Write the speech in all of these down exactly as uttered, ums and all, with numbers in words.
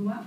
Porrúa.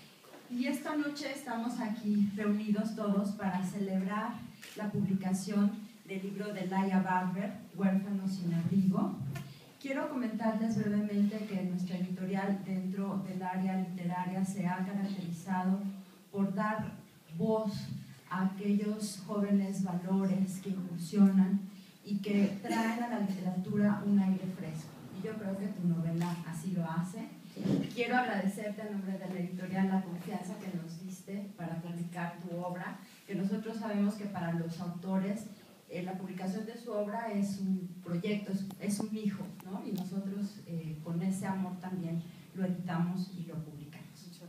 Y esta noche estamos aquí reunidos todos para celebrar la publicación del libro de Laia Barber, Huérfanos sin abrigo. Quiero comentarles brevemente que nuestra editorial dentro del área literaria se ha caracterizado por dar voz a aquellos jóvenes valores que incursionan y que traen a la literatura un aire fresco. Y yo creo que tu novela así lo hace. Quiero agradecerte en nombre de la editorial la confianza que nos diste para publicar tu obra, que nosotros sabemos que para los autores eh, la publicación de su obra es un proyecto, es, es un hijo, ¿no? Y nosotros eh, con ese amor también lo editamos y lo publicamos.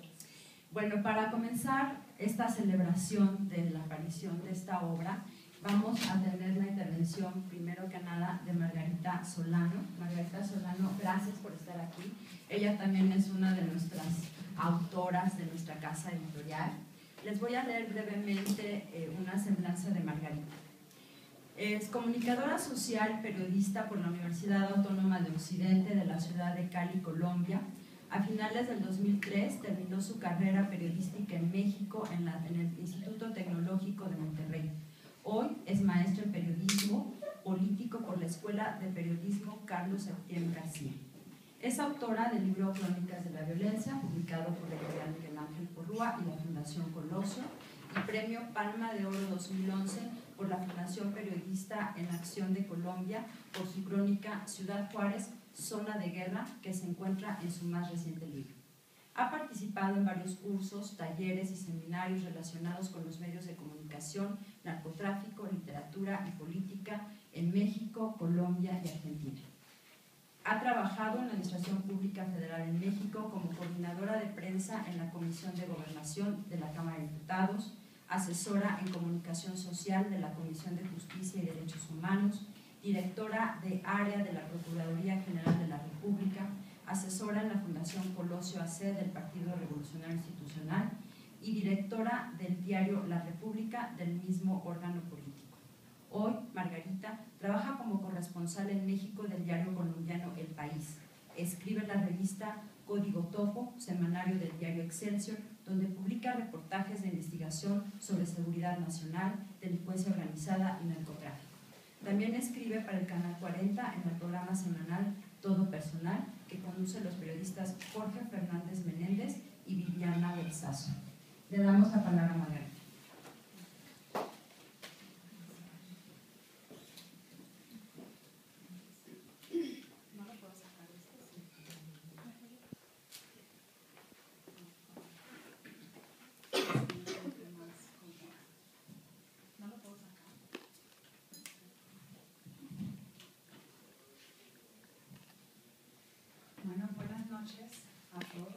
Bueno, para comenzar esta celebración de la aparición de esta obra, vamos a tener la intervención, primero que nada, de Margarita Solano. Margarita Solano, gracias por estar aquí. Ella también es una de nuestras autoras de nuestra casa editorial. Les voy a leer brevemente eh, una semblanza de Margarita. Es comunicadora social, periodista por la Universidad Autónoma de Occidente de la ciudad de Cali, Colombia. A finales del dos mil tres terminó su carrera periodística en México en, la, en el Instituto Tecnológico de Monterrey. Hoy es maestra en periodismo político por la Escuela de Periodismo Carlos Septién García. Es autora del libro Crónicas de la Violencia, publicado por la editorial Miguel Ángel Porrúa y la Fundación Colosio, y premio Palma de Oro dos mil once por la Fundación Periodista en Acción de Colombia por su crónica Ciudad Juárez, Zona de Guerra, que se encuentra en su más reciente libro. Ha participado en varios cursos, talleres y seminarios relacionados con los medios de comunicación, narcotráfico, literatura y política en México, Colombia y Argentina. Ha trabajado en la Administración Pública Federal en México como coordinadora de prensa en la Comisión de Gobernación de la Cámara de Diputados, asesora en comunicación social de la Comisión de Justicia y Derechos Humanos, directora de área de la Procuraduría General de la República, asesora en la Fundación Colosio A C del Partido Revolucionario Institucional y directora del diario La República del mismo órgano político. Hoy, Margarita trabaja como corresponsal en México del diario colombiano El País. Escribe en la revista Código Topo, semanario del diario Excelsior, donde publica reportajes de investigación sobre seguridad nacional, delincuencia organizada y narcotráfico. También escribe para el Canal cuarenta en el programa semanal Todo Personal, que conducen los periodistas Jorge Fernández Menéndez y Viviana Belsazo. Le damos la palabra a Margarita. Bueno, buenas noches a todos.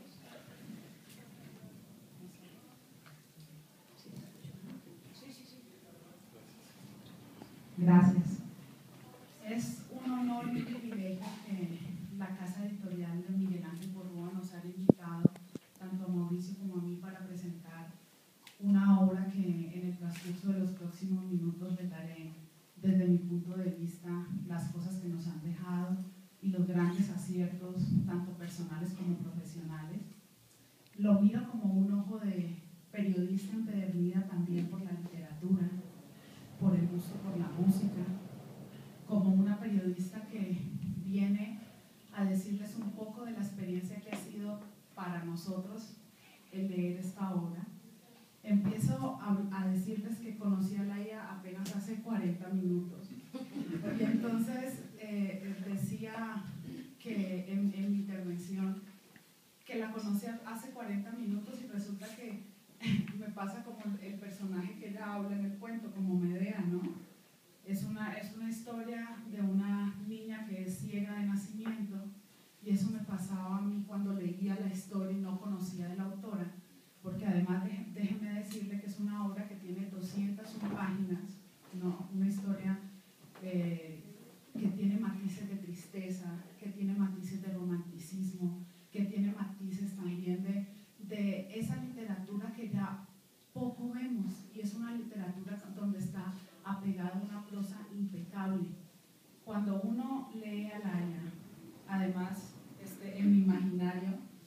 Gracias. Es un honor y un privilegio que la Casa Editorial de Miguel Ángel Porrúa nos haya invitado, tanto a Mauricio como a mí, para presentar una obra que en el transcurso de los próximos minutos les daré desde mi punto de vista las cosas que nos han dejado y los grandes aciertos, tanto personales como profesionales. Lo miro como un ojo de periodista empedernida también por la literatura, por el gusto por la música, como una periodista que viene a decirles un poco de la experiencia que ha sido para nosotros el leer esta obra. Empiezo a, a decirles que conocí a Laia apenas hace cuarenta minutos. Y entonces eh, decía que en, en mi intervención que la conocí hace cuarenta minutos y resulta que me pasa como el personaje que ella habla en el cuento, como Medea, ¿no? Es una, es una historia de una niña que es ciega de nacimiento y eso me pasaba a mí cuando leía la historia y no conocía de la autora, porque además de, déjenme decirle que es una obra que tiene doscientas una páginas, ¿no? Una historia eh, que tiene matices de tristeza, que tiene matices de romanticismo, que tiene matices también de, de esa literatura que ya poco vemos, y es una literatura donde está apegada a una prosa impecable. Cuando uno lee a Laia, además este, en mi imaginario,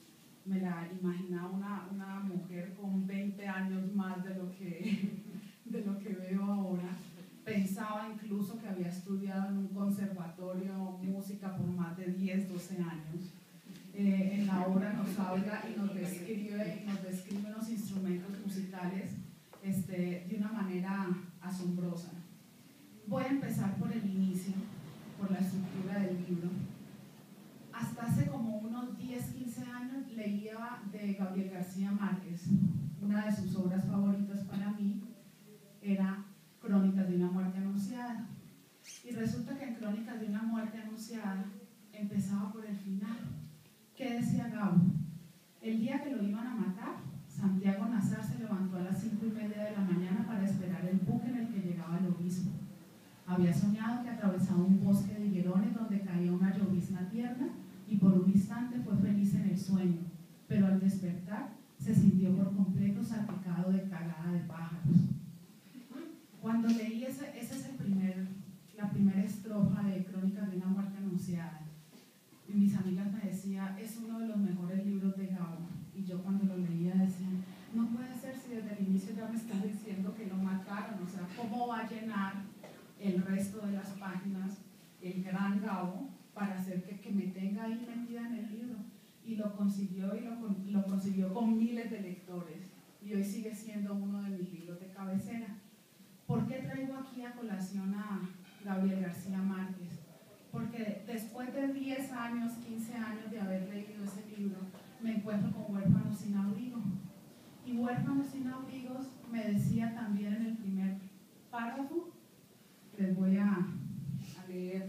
me la imaginaba una, una mujer con veinte años más de lo, que, de lo que veo ahora. Pensaba incluso que había estudiado en un conservatorio música por más de diez, doce años. Eh, en la obra nos habla y nos describe, y nos describe unos instrumentos musicales este, de una manera asombrosa. Voy a empezar por el inicio, por la estructura del libro. Hasta hace como unos diez, quince años leía de Gabriel García Márquez. Una de sus obras favoritas para mí era Crónicas de una muerte anunciada. Y resulta que en Crónicas de una muerte anunciada empezaba por el final. ¿Qué decía Gabo? El día que lo iban a matar, Santiago Nazar se levantó a las cinco y media de la mañana para esperar el buque en el que llegaba el obispo. Había soñado que atravesaba un bosque de higuerones donde caía una llovizna tierna y por un instante fue feliz en el sueño, pero al despertar se sintió por completo salpicado de cagada de pájaros. Cuando leí ese, esa es el primer, la primera estrofa de Crónicas de una muerte anunciada, y mis amigas me decían, es uno de los mejores libros de Gabo, y yo cuando lo leía decía, no puede ser si desde el inicio ya me está diciendo que lo mataron, o sea, ¿cómo va a llenar el resto de las páginas el gran Gabo para hacer que, que me tenga ahí metida en el libro? Y lo consiguió, y lo, lo consiguió con miles de lectores, y hoy sigue siendo uno de mis libros de cabecera. ¿Por qué traigo aquí a colación a Gabriel García Márquez? Porque después de diez años, quince años de haber leído ese libro, me encuentro con Huérfanos sin abrigo. Y Huérfanos sin abrigos me decía también en el primer párrafo, les voy a, a leer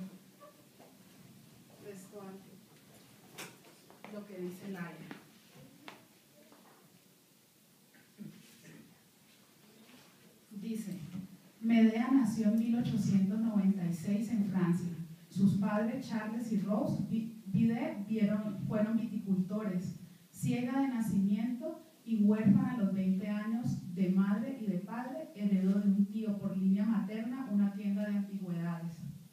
textual lo que dice Laia. Dice, Medea nació en mil ochocientos noventa y seis en Francia. Sus padres, Charles y Rose Bidet, vieron, fueron viticultores, ciega de nacimiento y huérfana a los veinte años de madre y de padre, heredó de un tío por línea materna una tienda de antigüedades.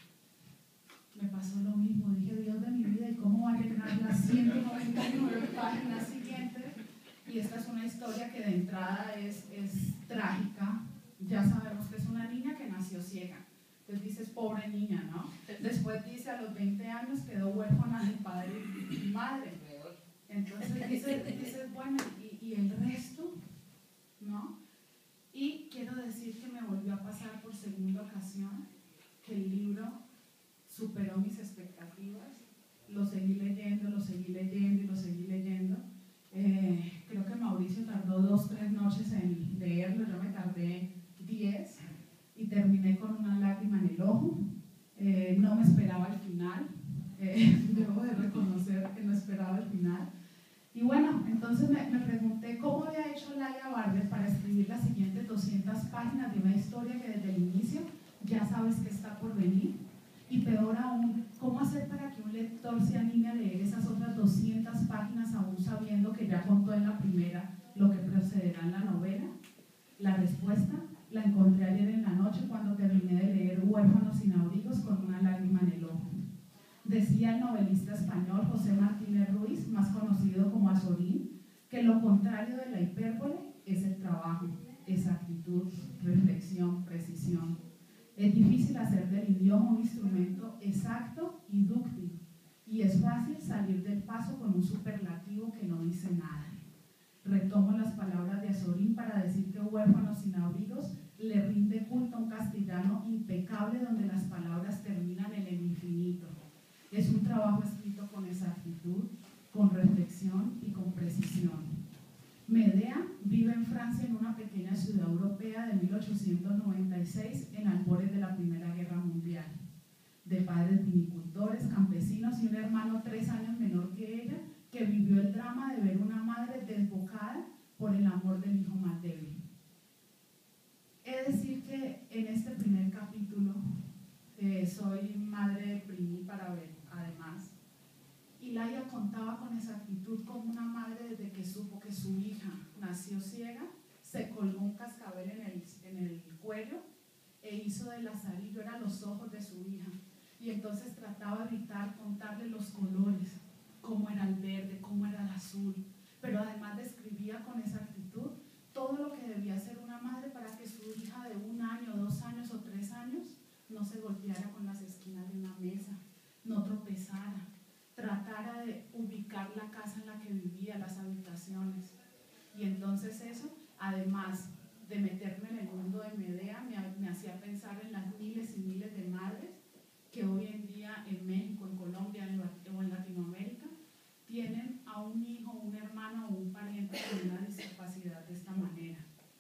Me pasó lo mismo, dije, Dios de mi vida, ¿y cómo va a llenar las ciento noventa y nueve páginas siguientes? Y esta es una historia que de entrada es, es trágica. Ya sabemos que es una niña que nació ciega. Entonces dices, pobre niña, ¿no? Después dice, a los veinte años quedó huérfana de padre y madre. Entonces dices, dices bueno, ¿y, y el resto? ¿No? Y quiero decir que me volvió a pasar por segunda ocasión que el libro superó mis expectativas. Lo seguí leyendo, lo seguí leyendo y lo seguí leyendo. Eh, creo que Mauricio tardó dos, tres noches en leerlo, yo me tardé diez y terminé con una lágrima en el ojo. Eh, no me esperaba el final, eh, debo de reconocer que no esperaba el final. Y bueno, entonces me, me pregunté cómo había hecho Laia Barber para escribir las siguientes doscientas páginas de una historia que desde el inicio ya sabes que está por venir. Y peor aún, ¿cómo hacer para que un lector se anime a leer esas otras doscientas páginas aún sabiendo que ya contó en la primera lo que procederá en la novela? La respuesta la encontré ayer en la noche cuando terminé de leer Huérfanos sin abrigos con una lágrima en el ojo. Decía el novelista español José Martínez Ruiz, más conocido como Azorín, que lo contrario de la hipérbole es el trabajo, exactitud, reflexión, precisión. Es difícil hacer del idioma un instrumento exacto y dúctil, y es fácil salir del paso con un superlativo que no dice nada. Retomo las palabras de Azorín para decir que Huérfanos sin abrigos le rinde culto a un castellano impecable donde las palabras terminan en el infinito. Es un trabajo escrito con exactitud, con reflexión y con precisión. Medea vive en Francia en una pequeña ciudad europea de mil ochocientos noventa y seis en albores de la Primera Guerra Mundial. De padres vinicultores, campesinos y un hermano tres años menor que ella, que vivió el drama de ver una madre desbocada por el amor del hijo más débil. He de decir que en este primer capítulo eh, soy madre primípara, además, y Laia contaba con exactitud como una madre desde que supo que su hija nació ciega, se colgó un cascabel en el, en el cuello e hizo de lazarillo, eran los ojos de su hija, y entonces trataba de evitar contarle los colores, cómo era el verde, cómo era el azul, generaciones. Y entonces eso, además de meterme en el mundo de Medea, me, me hacía pensar en las miles y miles de madres que hoy en día en México, en Colombia en, o en Latinoamérica tienen a un hijo, un hermano o un pariente con una discapacidad de esta manera.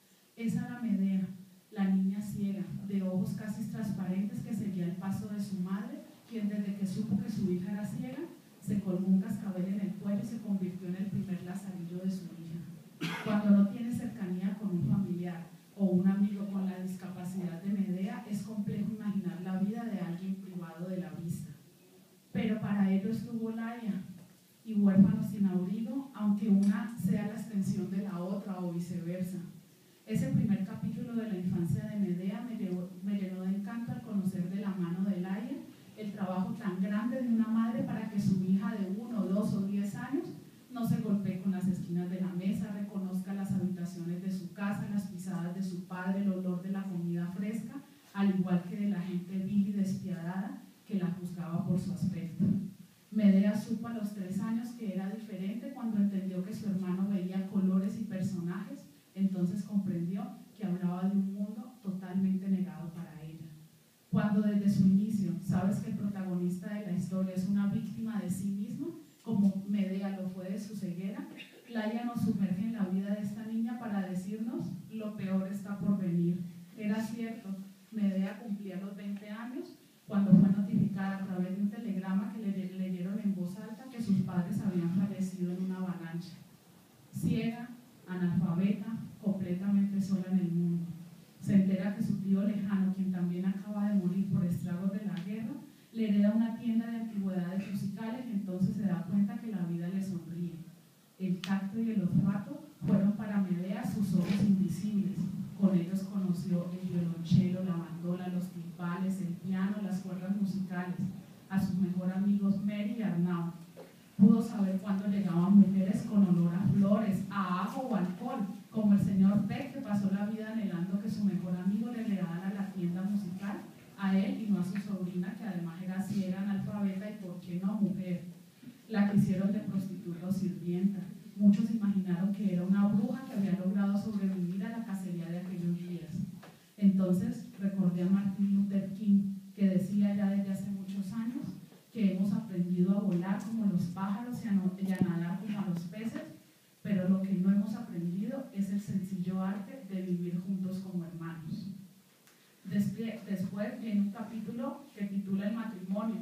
Esa era Medea, la niña ciega, de ojos casi transparentes que seguía el paso de su madre, quien desde que supo que su hija era ciega, se colgó un cascabel en el cuello y se convirtió en el primer lazarillo de su hija. Cuando no tiene cercanía con un familiar o un amigo con la discapacidad de Medea, es complejo imaginar la vida de alguien privado de la vista. Pero para ello estuvo Laia y Huérfanos sin abrigo, aunque una sea la extensión de la otra o viceversa. Ese primer capítulo de la infancia de Medea me, llevó, me llenó de encanto al conocer de la mano de Laia el trabajo tan grande de una madre para que su hija de uno, dos o diez años no se golpee con las esquinas de la mesa, reconozca las habitaciones de su casa, las pisadas de su padre, el olor de la comida fresca, al igual que de la gente vil y despiadada que la juzgaba por su aspecto. Medea supo a los tres años que era diferente cuando entendió que su hermano veía colores y personajes, entonces comprendió que hablaba de un mundo totalmente negado para ella. Cuando desde su inicio sabes que el protagonista de la historia es una víctima de sí mismo, como Medea lo fue de su ceguera, Laia nos sumerge en la vida de esta niña para decirnos lo peor está por venir. Era cierto, Medea cumplía los veinte años cuando fue notificada a través de un telegrama que le leyeron en voz alta que sus padres habían fallecido en una avalancha. Ciega, analfabeta, completamente sola en el mundo. Se entera que su tío lejano, quien también acaba de morir por estragos de la guerra, le hereda una tienda de antigüedades musicales y entonces se da cuenta que la vida le sonríe. El tacto y el olfato fueron para Medea sus ojos invisibles. Con ellos conoció el violonchelo, la bandola, los timbales, el piano, las cuerdas musicales, a sus mejores amigos Mary y Arnau. Pudo saber cuándo llegaban mujeres con olor a flores, a ajo o alcohol, como el señor Beck, que pasó la vida anhelando que su mejor amigo le heredara la tienda musical a él y no a su sobrina, que además era ciega, analfabeta y, ¿por qué no, mujer? La que hicieron de prostituta o sirvienta. Muchos imaginaron que era una bruja que había logrado sobrevivir a la cacería de aquellos días. Entonces recordé a Martin Luther King, que decía ya desde hace muchos años que hemos aprendido a volar como los pájaros y a, no, y a nadar como a los peces, pero lo que no hemos aprendido es el sencillo arte de vivir juntos como hermanos. Después, después viene un capítulo que titula El matrimonio,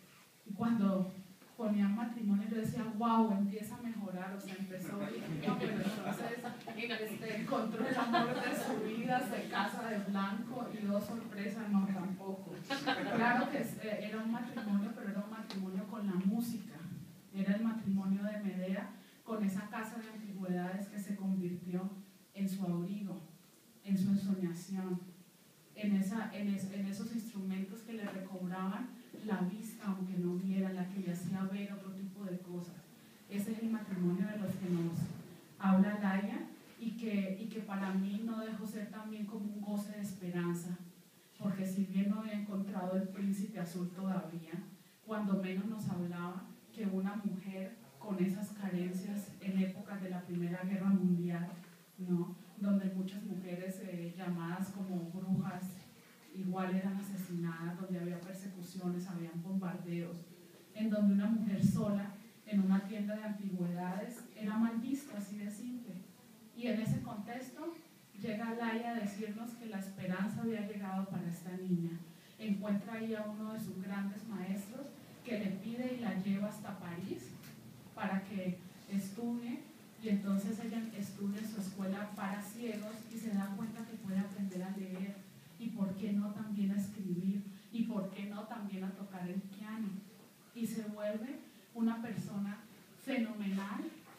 y cuando ponían matrimonio yo decía, wow, empieza a mejorar, o sea, empezó bien, no, pero entonces este, encontró el amor de su vida, se casa de blanco y dos sorpresas, no, tampoco. Claro que eh, era un matrimonio, pero era un matrimonio con la música, era el matrimonio de Medea con esa casa de antigüedades que se convirtió en su abrigo, en su ensoñación, en, esa, en, es, en esos instrumentos que le recobraban la vista, aunque no viera, la que le hacía ver otro tipo de cosas. Ese es el matrimonio de los que nos habla Laia y que, y que para mí no dejó ser también como un goce de esperanza, porque si bien no había encontrado el príncipe azul todavía, cuando menos nos hablaba que una mujer con esas carencias en épocas de la Primera Guerra Mundial, ¿no? Donde muchas mujeres eh, llamadas como brujas igual eran asesinadas, donde había persecuciones, habían bombardeos, en donde una mujer sola en una tienda de antigüedades era mal vista, así de simple. Y en ese contexto llega Laia a decirnos que la esperanza había llegado para esta niña. Encuentra ahí a uno de sus grandes maestros que le pide y la lleva hasta París para que estudie, y entonces ella estudia en su escuela para ciegos y se da cuenta que puede aprender a leer, y por qué no también a escribir, y por qué no también a tocar el piano, y se vuelve una persona fenomenal,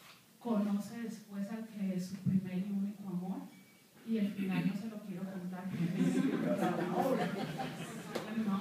conoce después al que es su primer y único amor, y el final no se lo quiero contar porque es la obra, ¿no?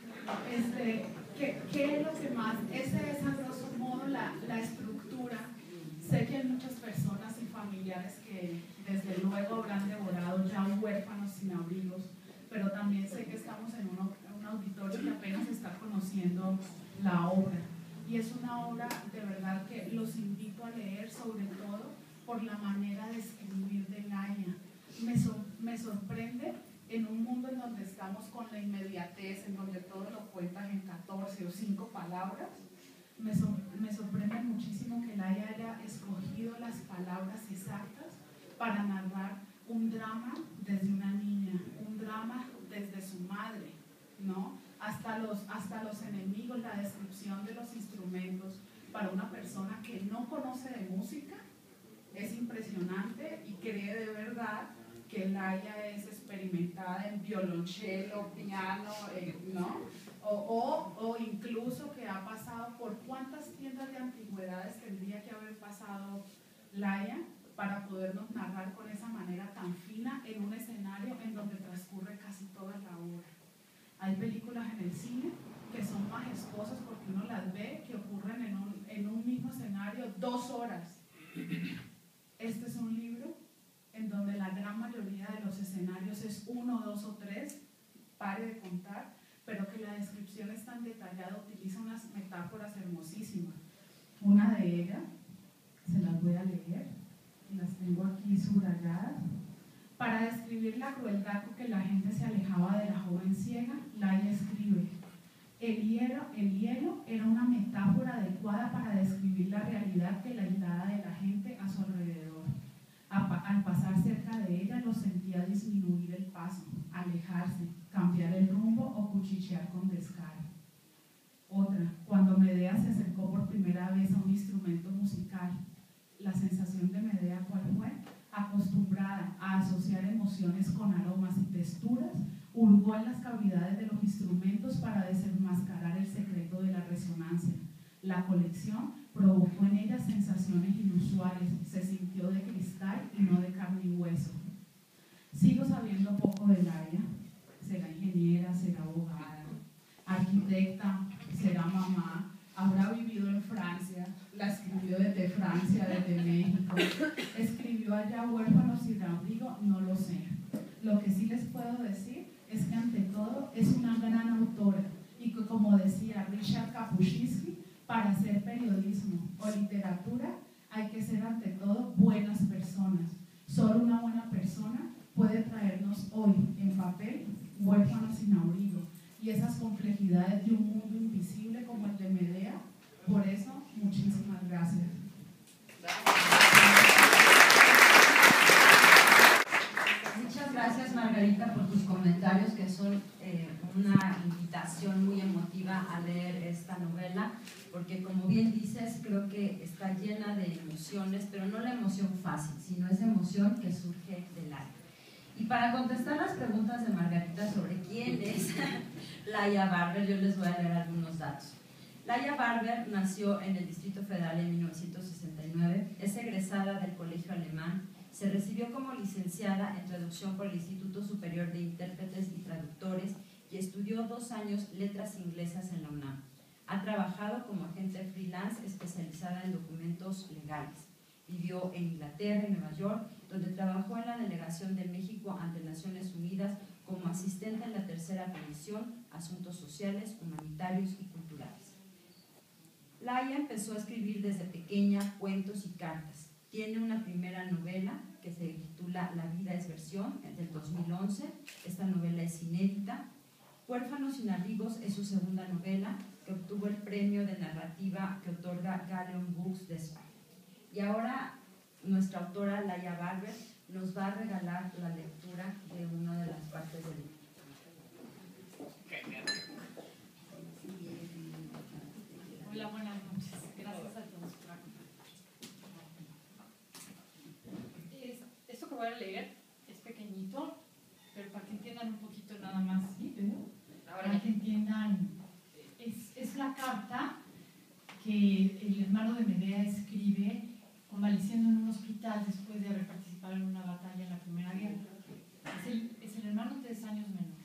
Este, ¿qué, ¿qué es lo que más? Ese es a grosso modo la, la estructura. Sé que hay muchas personas y familiares que desde luego habrán devorado ya huérfanos sin abrigos, pero también sé que estamos en un, un auditorio que apenas está conociendo la obra. Y es una obra de verdad que los invito a leer, sobre todo por la manera de escribir de Laia. Me, so, me sorprende en un mundo en donde estamos con la inmediatez, en donde todo lo cuentas en catorce o cinco palabras. Me, so, me sorprende muchísimo que Laia haya escogido las palabras exactas para narrar un drama desde una niña, un drama desde su madre, ¿no? Hasta los, hasta los enemigos, la descripción de los instrumentos para una persona que no conoce de música es impresionante y cree de verdad que Laia es experimentada en violonchelo, piano, eh, ¿no? O, o, o incluso que ha pasado por cuántas tiendas de antigüedades tendría que haber pasado Laia para podernos narrar con esa manera tan fina en un escenario en donde transcurre casi toda la obra. Hay películas en el cine que son majestuosas porque uno las ve que ocurren en un, en un mismo escenario dos horas. Este es un libro en donde la gran mayoría de los escenarios es uno, dos o tres, pare de contar, pero que la descripción es tan detallada, utiliza unas metáforas hermosísimas. Una de ellas, se las voy a leer, las tengo aquí subrayadas. Para describir la crueldad con que la gente se alejaba de la joven ciega, Laia escribe: el hielo, el hielo era una metáfora adecuada para describir la realidad de la aislada de la gente a su alrededor. Al pasar cerca de ella lo sentía disminuir el paso, alejarse, cambiar el rumbo o cuchichear con descaro. Otra, cuando Medea se acercó por primera vez a un instrumento musical, la sensación de Medea, ¿cuál fue? Acostumbrada a asociar emociones con aromas y texturas, hurgó en las cavidades de los instrumentos para desenmascarar el secreto de la resonancia. La colección provocó en ella sensaciones inusuales, se sintió de cristal y no de carne y hueso. Sigo sabiendo poco de Laia, será ingeniera, será abogada, arquitecta, será mamá, habrá vivido en Francia, la escribió desde Francia, desde México, escribió allá Huérfanos sin abrigo, no lo sé. Lo que sí les puedo decir es que ante todo es una gran autora y que, como decía Richard Kapuscinski, para hacer periodismo o literatura hay que ser ante todo buenas personas. Solo una buena persona puede traernos hoy en papel Huérfanos sin abrigo y esas complejidades de un mundo invisible como el de Medea. Por eso, muchísimas gracias. Muchas gracias, Margarita, por tus comentarios, que son eh, una invitación muy emotiva a leer esta novela, porque como bien dices, creo que está llena de emociones, pero no la emoción fácil, sino esa emoción que surge del alma. Y para contestar las preguntas de Margarita sobre quién es Laia Barber, yo les voy a leer algunos datos. Laia Barber nació en el Distrito Federal en mil novecientos sesenta y nueve, es egresada del Colegio Alemán, se recibió como licenciada en traducción por el Instituto Superior de Intérpretes y Traductores y estudió dos años letras inglesas en la UNAM. Ha trabajado como agente freelance especializada en documentos legales. Vivió en Inglaterra y Nueva York, donde trabajó en la delegación de México ante Naciones Unidas como asistente en la tercera comisión, Asuntos Sociales, Humanitarios y Culturales. Laia empezó a escribir desde pequeña cuentos y cartas. Tiene una primera novela que se titula La vida es versión, del dos mil once. Esta novela es inédita. Huérfanos sin abrigos es su segunda novela, que obtuvo el premio de narrativa que otorga Galleon Books de España. Y ahora nuestra autora Laia Barber nos va a regalar la lectura de una de las partes del libro. Hola, buenas noches. Gracias a todos por acompañarnos. Esto que voy a leer es pequeñito, pero para que entiendan un poquito nada más, ¿sí? Para que entiendan, es, es la carta que el hermano de Medea escribe convaleciendo en un hospital después de haber participado en una batalla en la Primera Guerra. Es el, es el hermano tres años menor,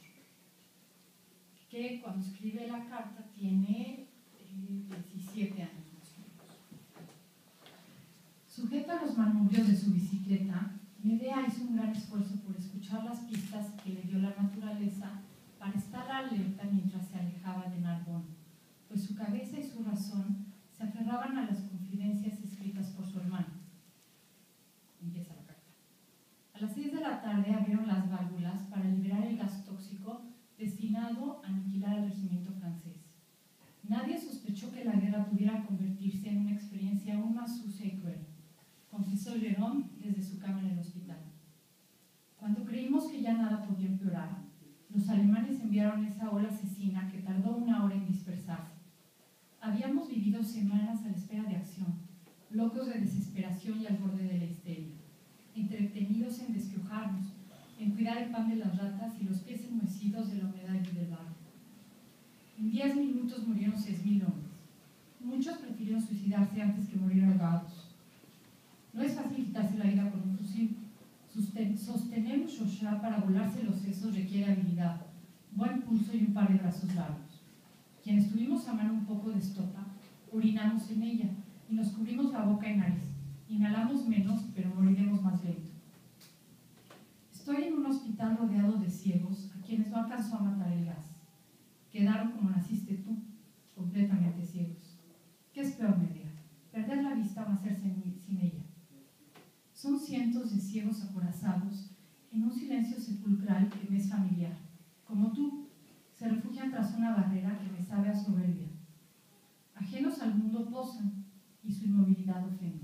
que cuando escribe la carta tiene diecisiete años más o menos. Sujeto a los manubrios de su bicicleta, Medea hizo un gran esfuerzo por escuchar las pistas que le dio la naturaleza para estar alerta mientras se alejaba de Narbonne, pues su cabeza y su razón se aferraban a las confidencias escritas por su hermano. la tarde abrieron las válvulas para liberar el gas tóxico destinado a aniquilar al regimiento francés. Nadie sospechó que la guerra pudiera convertirse en una experiencia aún más sucia y cruel, confesó Jérôme desde su cama en el hospital. Cuando creímos que ya nada podía empeorar, los alemanes enviaron esa ola asesina que tardó una hora en dispersarse. Habíamos vivido semanas a la espera de acción, locos de desesperación y al borde de la histeria, entretenidos en desquiojarnos, en cuidar el pan de las ratas y los pies enmohecidos de la humedad y del barro. En diez minutos murieron seis mil hombres. Muchos prefirieron suicidarse antes que morir ahogados. No es fácil quitarse la vida con un fusil. Sostener un shosha para volarse los sesos requiere habilidad, buen pulso y un par de brazos largos. Quienes tuvimos a mano un poco de estopa, orinamos en ella y nos cubrimos la boca y nariz. Inhalamos menos, pero moriremos más lento. Estoy en un hospital rodeado de ciegos a quienes no alcanzó a matar el gas. Quedaron como naciste tú, completamente ciegos. ¿Qué es peor, Medea? ¿Perder la vista o nacer sin ella? Son cientos de ciegos acorazados en un silencio sepulcral que me es familiar. Como tú, se refugian tras una barrera que me sabe a soberbia. Ajenos al mundo posan y su inmovilidad ofende.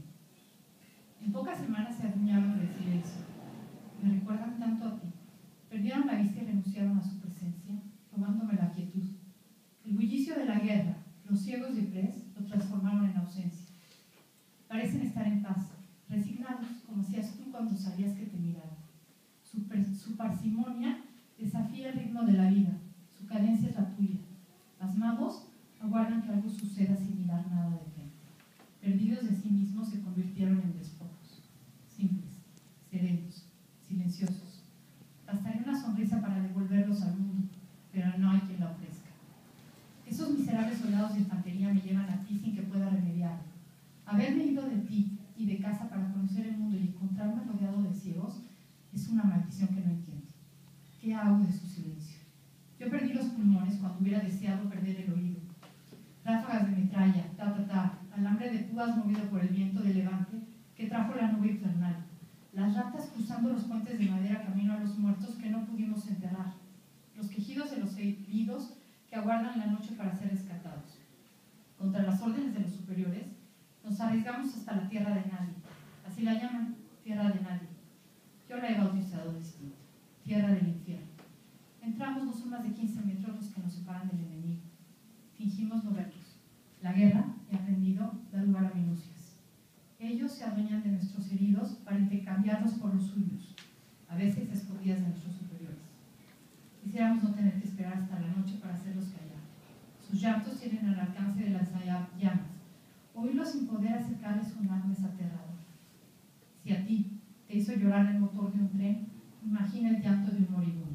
En pocas semanas se adueñaron del silencio. Me recuerdan tanto a ti. Perdieron la vista y renunciaron a su presencia, robándome la quietud. El bullicio de la guerra, los ciegos de Pres, lo transformaron en ausencia. Parecen estar en paz, resignados, como hacías tú cuando sabías que te miraban. Su, su parsimonia desafía el ritmo de la vida, su cadencia es la tuya. Pasmados, aguardan que algo suceda sin mirar nada de frente. Perdidos de sí mismos se convirtieron en despojos, simples, serenos, silenciosos. Bastaría una sonrisa para devolverlos al mundo, pero no hay quien la ofrezca. Esos miserables soldados de infantería me llevan a ti sin que pueda remediarlo. Haberme ido de ti y de casa para conocer el mundo y encontrarme rodeado de ciegos es una maldición que no entiendo. ¿Qué hago de su silencio? Yo perdí los pulmones cuando hubiera deseado perder el oído. Ráfagas de metralla, ta ta ta, alambre de púas movido por el viento de levante que trajo la nube infernal. Las ratas cruzando los puentes de madera camino a los muertos que no pudimos enterrar. Los quejidos de los heridos que aguardan la noche para ser rescatados. Contra las órdenes de los superiores, nos arriesgamos hasta la tierra de nadie. Así la llaman, tierra de nadie. Yo la he bautizado distinto, tierra del infierno. Entramos, no son más de quince metros los que nos separan del enemigo. Fingimos no verlos. La guerra, he aprendido, da lugar a minucias. Ellos se adueñan de nuestros heridos para intercambiarlos por los suyos, a veces a escondidas de nuestros superiores. Quisiéramos no tener que esperar hasta la noche para hacerlos callar. Sus llantos tienen al alcance de las llamas. Oírlos sin poder acercarles un arma es aterrador. Si a ti te hizo llorar el motor de un tren, imagina el llanto de un moribundo.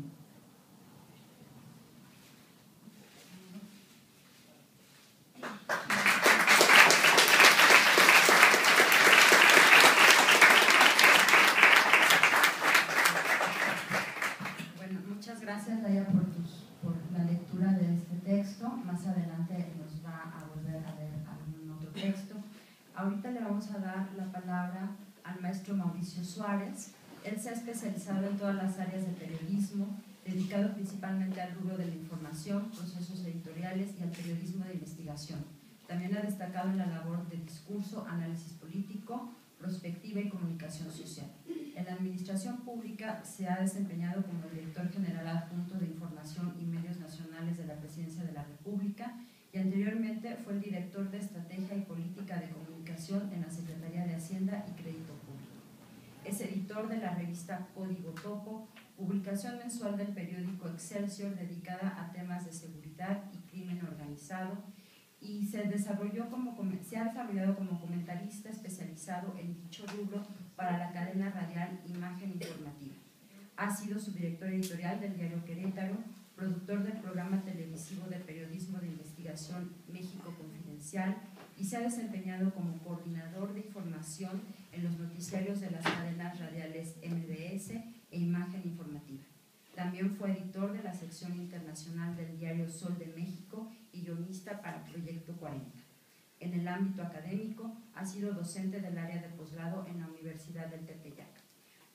Bueno, muchas gracias, Laia, por, tus, por la lectura de este texto. Más adelante nos va a volver a ver algún otro texto. Ahorita le vamos a dar la palabra al maestro Mauricio Suárez. Él se ha especializado en todas las áreas de periodismo, dedicado principalmente al rubro de la información, procesos editoriales y al periodismo de investigación. También ha destacado en la labor de discurso, análisis político, prospectiva y comunicación social. En la administración pública se ha desempeñado como director general adjunto de Información y Medios Nacionales de la Presidencia de la República y anteriormente fue el director de Estrategia y Política de Comunicación en la Secretaría de Hacienda y Crédito Público. Es editor de la revista Código Topo, publicación mensual del periódico Excelsior dedicada a temas de seguridad y crimen organizado, y se, desarrolló como, se ha desarrollado como comentarista especializado en dicho rubro para la cadena radial Imagen Informativa. Ha sido subdirector editorial del diario Querétaro, productor del programa televisivo de periodismo de investigación México Confidencial y se ha desempeñado como coordinador de información en los noticiarios de las cadenas radiales M B S e Imagen Informativa. También fue editor de la sección internacional del diario Sol de México y guionista para Proyecto cuarenta. En el ámbito académico, ha sido docente del área de posgrado en la Universidad del Tepeyac.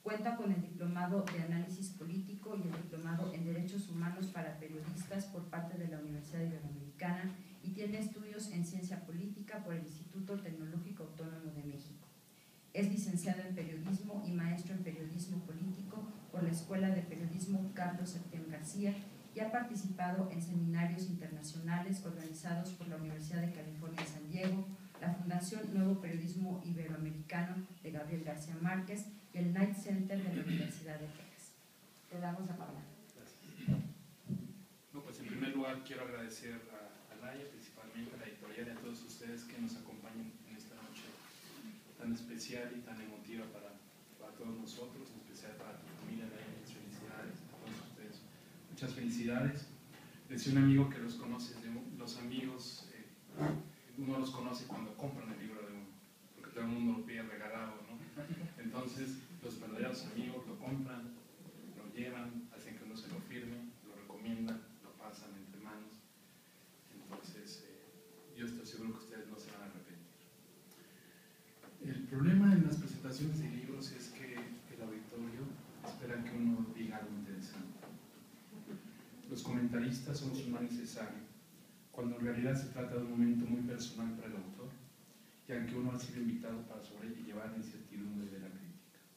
Cuenta con el Diplomado de Análisis Político y el Diplomado en Derechos Humanos para Periodistas por parte de la Universidad Iberoamericana y tiene estudios en Ciencia Política por el Instituto Tecnológico Autónomo de México. Es licenciado en Periodismo y maestro en Periodismo Político por la Escuela de Periodismo Carlos Septién García y ha participado en seminarios internacionales organizados por la Universidad de California en San Diego, la Fundación Nuevo Periodismo Iberoamericano de Gabriel García Márquez y el Knight Center de la Universidad de Texas. Te damos la palabra. Gracias. No, pues en primer lugar quiero agradecer a, a Laia, principalmente a la editorial y a todos ustedes que nos acompañan en esta noche tan especial y tan emotiva para, para todos nosotros, en especial para tu familia. Laia, muchas felicidades a todos ustedes. Muchas felicidades. Decía un amigo que los conoce, los amigos, eh, uno los conoce cuando compran el libro de uno, porque todo el mundo lo pide regalado, ¿no? Entonces, los verdaderos amigos lo compran, lo llevan, hacen que uno se lo firme, lo recomiendan, lo pasan entre manos. Entonces, eh, yo estoy seguro que ustedes no se van a arrepentir. El problema en las presentaciones de libros es que el auditorio espera que uno diga algo interesante. Los comentaristas somos un mal necesario, cuando en realidad se trata de un momento muy personal para el autor, ya que uno ha sido invitado para sobrellevar la incertidumbre de la crítica.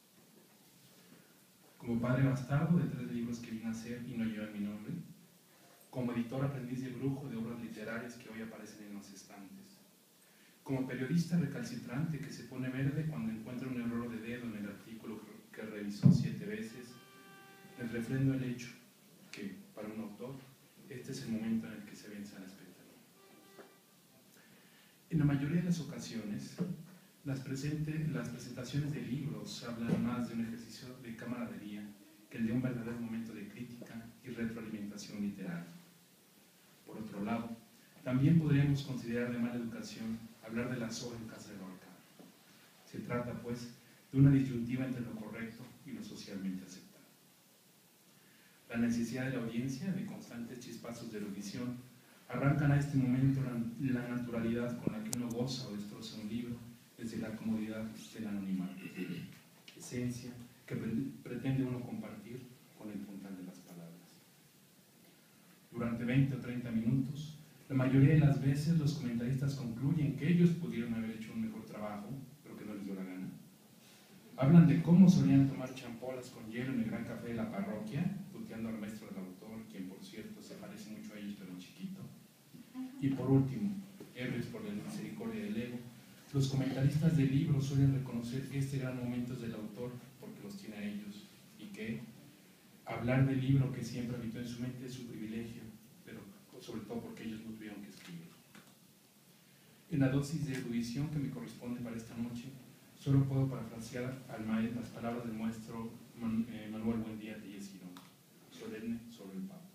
Como padre bastardo de tres libros que vine a hacer y no llevan mi nombre, como editor aprendiz de brujo de obras literarias que hoy aparecen en los estantes, como periodista recalcitrante que se pone verde cuando encuentra un error de dedo en el artículo que revisó siete veces, les refrendo el hecho que, para un autor, este es el momento en el que se vence a la expectativa. En la mayoría de las ocasiones, las, presente, las presentaciones de libros hablan más de un ejercicio de camaradería que el de un verdadero momento de crítica y retroalimentación literaria. Por otro lado, también podríamos considerar de mala educación hablar de la soga en casa del ahorcado. Se trata, pues, de una disyuntiva entre lo correcto y lo socialmente aceptable. La necesidad de la audiencia de constantes chispazos de erudición arrancan a este momento la, la naturalidad con la que uno goza o destroza un libro desde la comodidad del anonimato, esencia que pre pretende uno compartir con el puntal de las palabras. Durante veinte o treinta minutos, la mayoría de las veces los comentaristas concluyen que ellos pudieron haber hecho un mejor trabajo, pero que no les dio la gana. Hablan de cómo solían tomar champolas con hielo en el gran café de la parroquia, tuteando al maestro del autor, quien por cierto se parece mucho a ellos pero chiquito. Y por último, héroes por la misericordia del ego, los comentaristas de libros suelen reconocer que este gran momento es del autor porque los tiene a ellos y que hablar del libro que siempre habitó en su mente es su privilegio, pero sobre todo porque ellos no tuvieron que escribir. En la dosis de erudición que me corresponde para esta noche, solo puedo parafrasear al maestro las palabras del maestro Man, eh, Manuel Buendía de Girón, solemne sobre el Papa.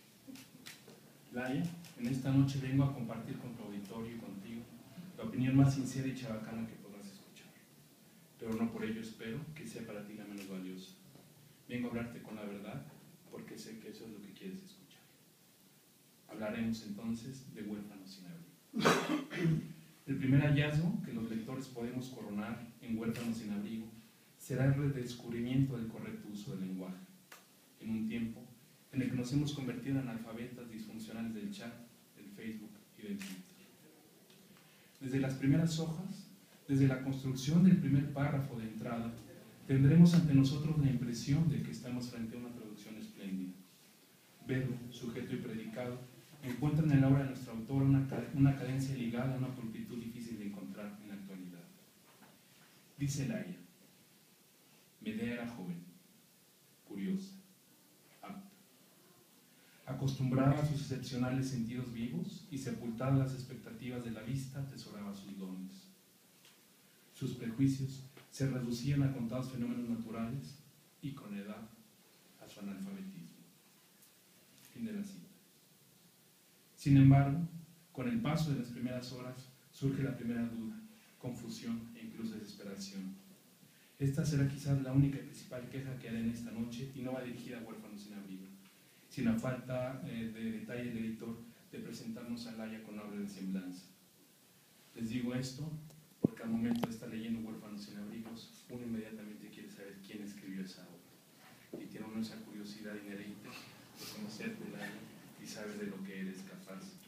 Laia, en esta noche vengo a compartir con tu auditorio y contigo la opinión más sincera y chabacana que podrás escuchar, pero no por ello espero que sea para ti la menos valiosa. Vengo a hablarte con la verdad porque sé que eso es lo que quieres escuchar. Hablaremos entonces de Huérfanos sin abrigo. El primer hallazgo que los lectores podemos coronar en Huérfanos sin abrigo será el redescubrimiento del correcto uso del lenguaje, en un tiempo en el que nos hemos convertido en analfabetas disfuncionales del chat, del Facebook y del Twitter. Desde las primeras hojas, desde la construcción del primer párrafo de entrada, tendremos ante nosotros la impresión de que estamos frente a una traducción espléndida. Verbo, sujeto y predicado encuentran en la obra de nuestro autor una, una cadencia ligada a una pulcritud difícil de encontrar en la actualidad. Dice Laia: Medea era joven, curiosa, apta, acostumbrada a sus excepcionales sentidos vivos y sepultada las expectativas de la vista, atesoraba sus dones. Sus prejuicios se reducían a contados fenómenos naturales y con edad a su analfabetismo. Fin de la cita. Sin embargo, con el paso de las primeras horas surge la primera duda, confusión e incluso desesperación. Esta será quizás la única y principal queja que haré en esta noche y no va dirigida a Huérfanos sin abrigo, sin la falta eh, de detalle del editor de presentarnos a Laia con obra de semblanza. Les digo esto porque porque al momento de estar leyendo Huérfanos sin abrigos, uno inmediatamente quiere saber quién escribió esa obra. Y tiene uno esa curiosidad inherente de conocer del área y saber de lo que eres capaz.